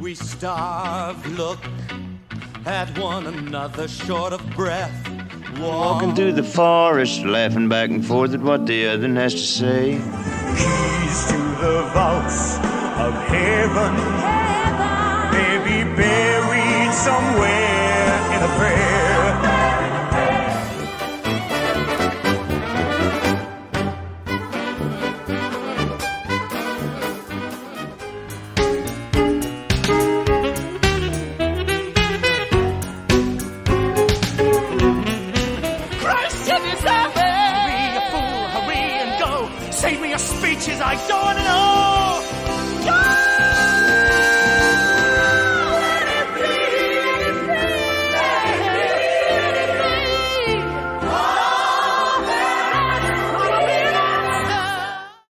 we starve, look at one another short of breath. Walking through the forest, laughing back and forth at what the other has to say. Keys to the vaults of heaven, may be buried somewhere in a prayer. I don't know.